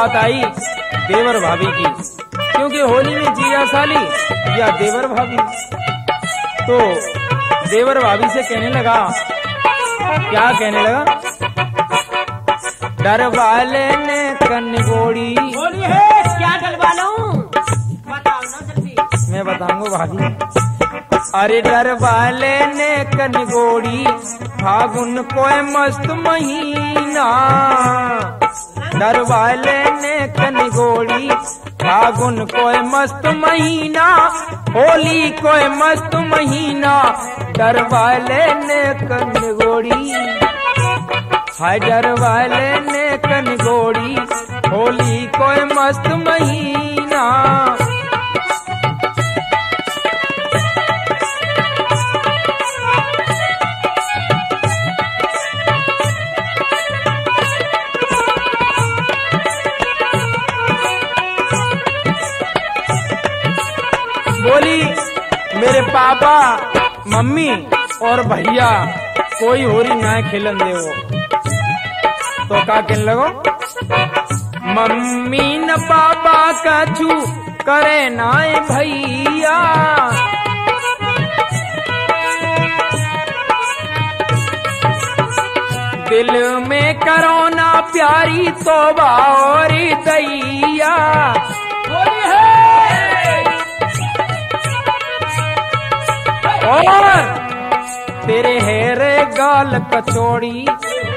बात आई देवर भाभी की, क्योंकि होली में जीजा साली या देवर भाभी। तो देवर भाभी से कहने लगा, क्या कहने लगा? डरवाले ने कनगोड़ी। होली है क्या डलवा लूं? बताओ ना जल्दी। मैं बताऊंगा भाभी। अरे डरवाले ने कनगोड़ी, फागुन कोई मस्त महीना। डरवाले ने कनगोड़ी, फागुन कोई मस्त महीना, होली कोई मस्त महीना। डरवाले ने कनगोड़ी, हाय डरवाले ने कनगोड़ी, होली कोई मस्त महीना। बोली मेरे पापा मम्मी और भैया कोई होली ना खेलन दे वो। तो क्या कहने लगो? मम्मी न पापा कछु करे नाय भैया, दिल में करो ना प्यारी तौबा और दैया। और तेरे हेरे गाल कचौड़ी,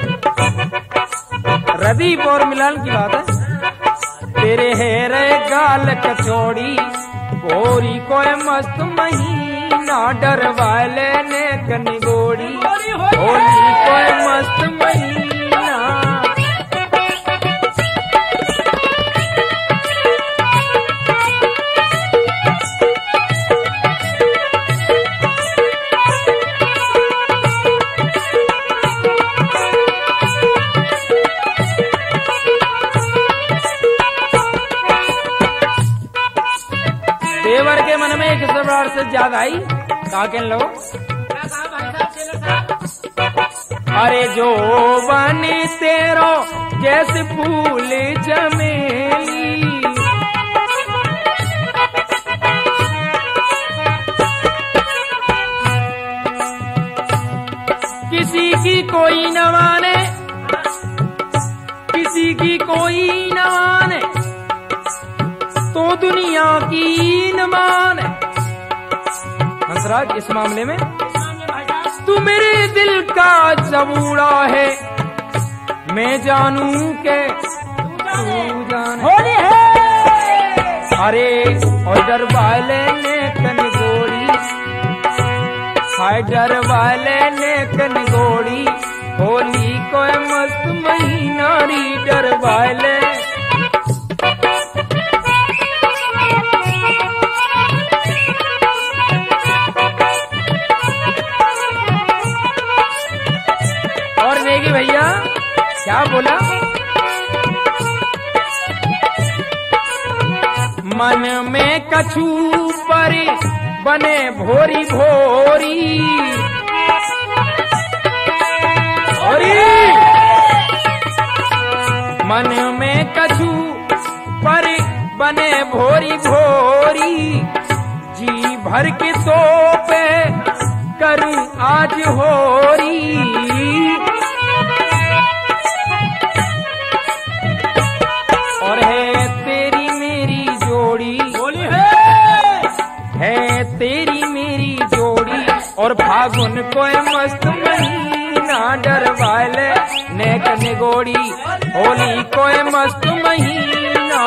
रदीप और मिलान की बात है। तेरे हेरे गाल कचौड़ी, गोरी कोई मस्त महीना। डरवाले ने कनगोड़ी, होली कोई मस्त महीना। देवर के मन में एक सवार से ज्यादा आई, कहा कहने लगो? अरे जो बने तेरो जैसे फूल चमेली, किसी की कोई न माने, किसी की कोई न माने, तो दुनिया की न माने। हंसराज इस मामले में तू मेरे दिल का जबूड़ा है, मैं जानू के तू जाने। होली है। अरे और डरवाले ने कनगोड़ी, हाय डरवाले ने कनगोड़ी, होली कोई मस्त महीना री। डरवाले और नेगी भैया क्या बोला? मन में कछु पर बने भोरी भोरी, मन में कछु पर बने भोरी भोरी। जी भर के तो पे करूं आज होरी। और है तेरी मेरी जोड़ी, बोली है तेरी मेरी जोड़ी, और फागुन कोई मस्त महीना। डरवाले ने कनगोड़ी, होली कोई मस्त महीना।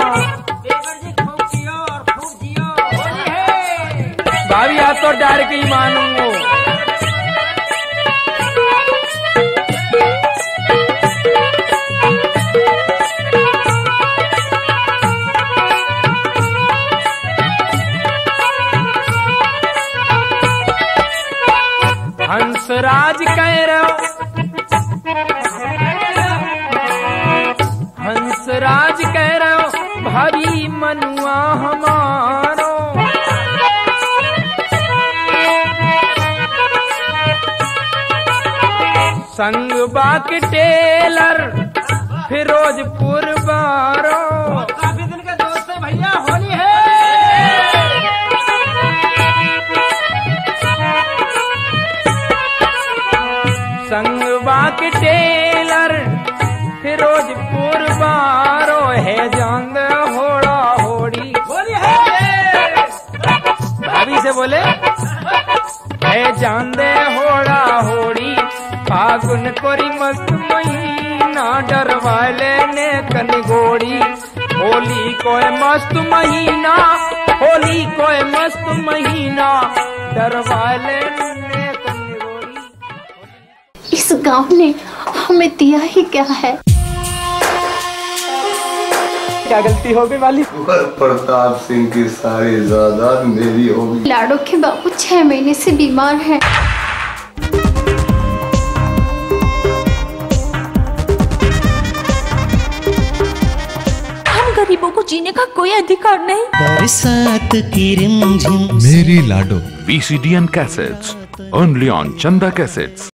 भाभी आज तो डर के ही मानूंगो। हंसराज कह रहो, हंसराज कह रहो, भाभी मनुआ हमारो। संग बाक टेलर फिरोजपुर बारो। काफी दिन के दोस्त है भैया, होली है। संगवा के टेलर फिरोजपुर बारो है जान होड़ा होड़ी। होली है। भाभी से बोले है जान दे होड़ा होड़ी। फागुन कोरी मस्त महीना डरवाले ने कनगोड़ी। होली कोई मस्त महीना, होली कोई मस्त महीना डरवाले ने कनगोड़ी। इस गांव ने हमें दिया ही क्या है? क्या गलती हो गई मालिक? प्रताप सिंह की सारी जायदाद मेरी होगी। लाडो के बाबू 6 महीने से बीमार हैं। हम गरीबों को जीने का कोई अधिकार नहीं। बरसात की रिमझिम मेरी लाडो VCD and cassettes only on Chanda Cassettes।